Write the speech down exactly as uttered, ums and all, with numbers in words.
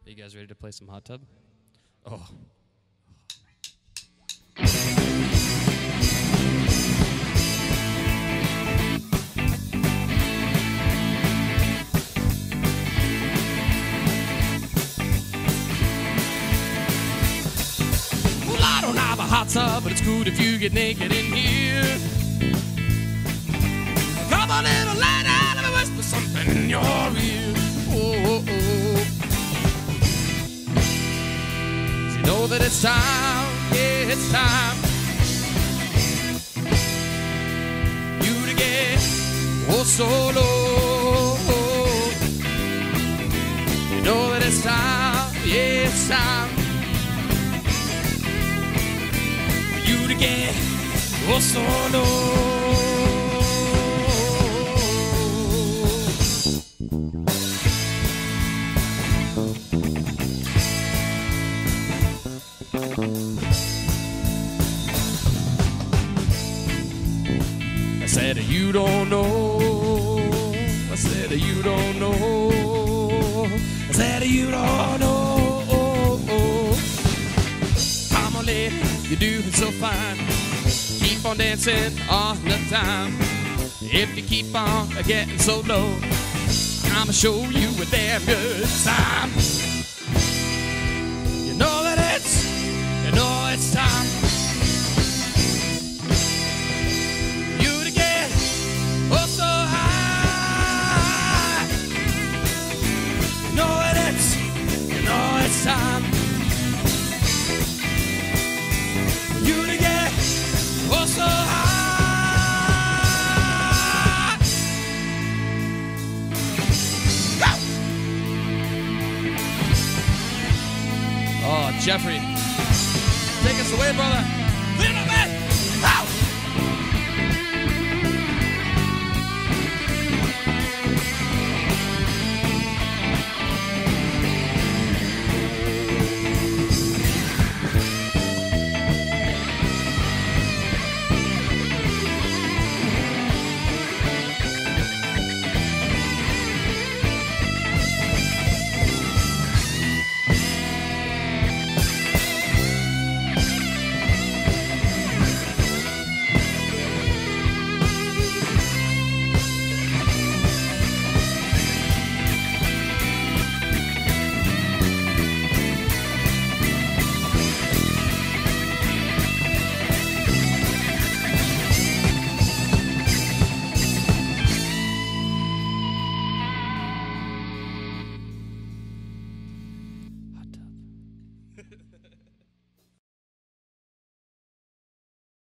Are you guys ready to play some hot tub? Oh. Well, I don't have a hot tub, but it's good if you get naked in here. Come on, little lady, let me whisper something in your ear. Oh, oh, oh. So you know that it's time, yeah, it's time. You to get oh so low. You know that it's time, yeah, it's time. For you to get oh so low. I said you don't know. I said you don't know. I said you don't know. Come on, lady, you're doing so fine. Keep on dancing all the time. If you keep on getting so low, I'ma show you a damn good time. You know that it's, you know it's time. You to get oh so high. You know that it's, you know it's time. You to get oh so high. Oh, Jeffrey, take us away, brother. Little bit. Ow!